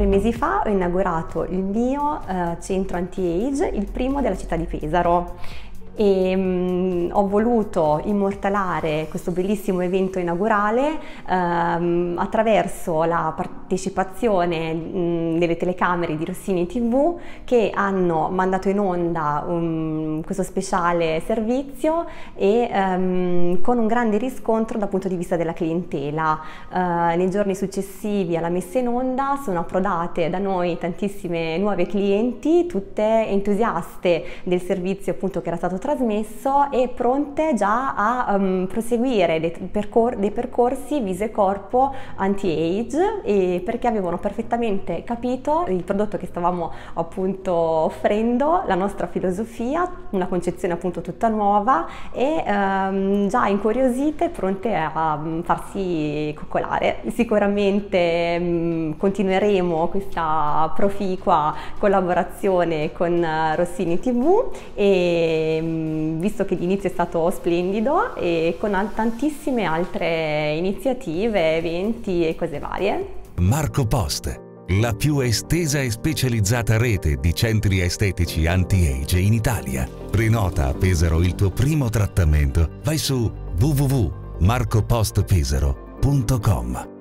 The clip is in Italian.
3 mesi fa ho inaugurato il mio centro anti-age, il primo della città di Pesaro. E ho voluto immortalare questo bellissimo evento inaugurale attraverso la partecipazione delle telecamere di Rossini TV, che hanno mandato in onda questo speciale servizio e con un grande riscontro dal punto di vista della clientela. Nei giorni successivi alla messa in onda sono approdate da noi tantissime nuove clienti, tutte entusiaste del servizio appunto che era stato trasmesso e pronte già a proseguire dei percorsi viso e corpo anti-age, perché avevano perfettamente capito il prodotto che stavamo appunto offrendo, la nostra filosofia, una concezione appunto tutta nuova e già incuriosite, pronte a farsi coccolare. Sicuramente continueremo questa proficua collaborazione con Rossini TV e visto che l'inizio è stato splendido, e con tantissime altre iniziative, eventi e cose varie. Marco Post, la più estesa e specializzata rete di centri estetici anti-age in Italia. Prenota a Pesaro il tuo primo trattamento. Vai su www.marcopostpesaro.com.